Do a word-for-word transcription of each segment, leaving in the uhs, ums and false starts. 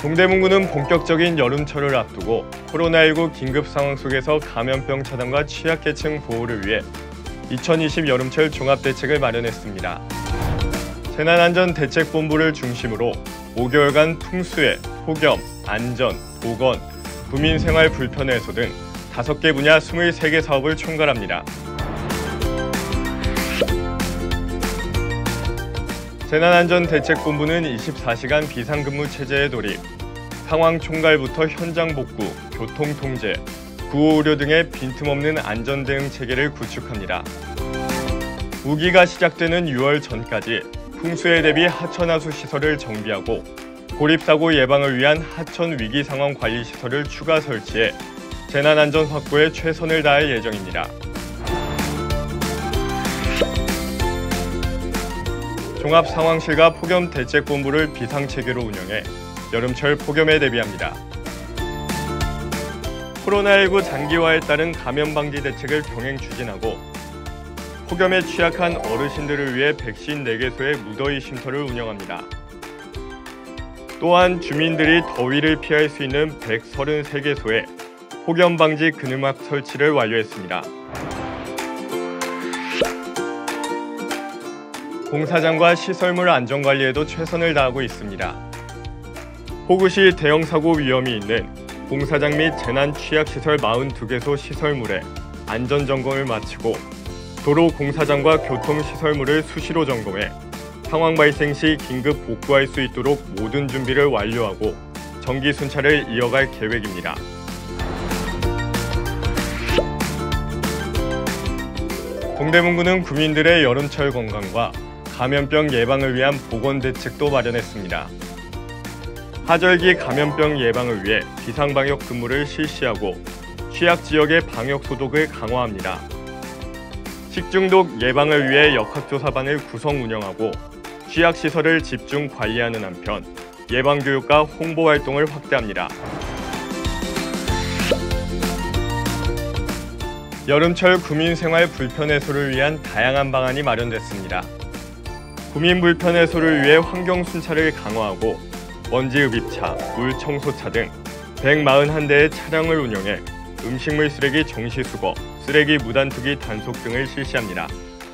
동대문구는 본격적인 여름철을 앞두고 코로나십구 긴급 상황 속에서 감염병 차단과 취약계층 보호를 위해 이천이십 여름철 종합대책을 마련했습니다. 재난안전대책본부를 중심으로 오 개월간 풍수해, 폭염, 안전, 보건, 구민생활 불편 해소 등 다섯 개 분야 스물세 개 사업을 총괄합니다. 재난안전대책본부는 이십사 시간 비상근무 체제에 돌입, 상황 총괄부터 현장 복구, 교통 통제, 구호의료 등의 빈틈없는 안전대응 체계를 구축합니다. 우기가 시작되는 유월 전까지 풍수해 대비 하천하수 시설을 정비하고 고립사고 예방을 위한 하천 위기 상황 관리 시설을 추가 설치해 재난안전 확보에 최선을 다할 예정입니다. 종합상황실과 폭염대책본부를 비상체계로 운영해 여름철 폭염에 대비합니다. 코로나십구 장기화에 따른 감염 방지 대책을 병행 추진하고 폭염에 취약한 어르신들을 위해 백신 네 개소의 무더위 쉼터를 운영합니다. 또한 주민들이 더위를 피할 수 있는 백삼십삼 개소의 폭염 방지 그늘막 설치를 완료했습니다. 공사장과 시설물 안전관리에도 최선을 다하고 있습니다. 폭우 시 대형 사고 위험이 있는 공사장 및 재난 취약시설 사십이 개소 시설물의 안전점검을 마치고 도로 공사장과 교통시설물을 수시로 점검해 상황 발생 시 긴급 복구할 수 있도록 모든 준비를 완료하고 정기 순찰을 이어갈 계획입니다. 동대문구는 구민들의 여름철 건강과 감염병 예방을 위한 보건대책도 마련했습니다. 하절기 감염병 예방을 위해 비상방역 근무를 실시하고 취약지역의 방역소독을 강화합니다. 식중독 예방을 위해 역학조사반을 구성 운영하고 취약시설을 집중 관리하는 한편 예방교육과 홍보활동을 확대합니다. 여름철 구민생활 불편 해소를 위한 다양한 방안이 마련됐습니다. 구민 불편 해소를 위해 환경순찰을 강화하고 먼지흡입차, 물청소차 등 백사십일 대의 차량을 운영해 음식물 쓰레기 정시수거, 쓰레기 무단투기 단속 등을 실시합니다.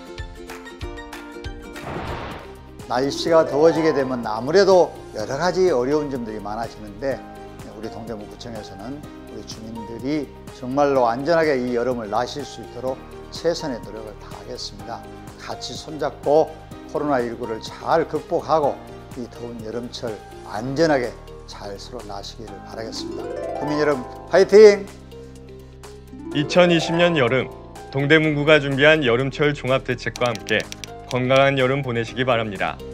날씨가 더워지게 되면 아무래도 여러 가지 어려운 점들이 많아지는데 우리 동대문구청에서는 우리 주민들이 정말로 안전하게 이 여름을 나실 수 있도록 최선의 노력을 다하겠습니다. 같이 손잡고 코로나십구를 잘 극복하고 이 더운 여름철 안전하게 잘 서로 나시기를 바라겠습니다. 국민 여러분 화이팅! 이천이십 년 여름, 동대문구가 준비한 여름철 종합대책과 함께 건강한 여름 보내시기 바랍니다.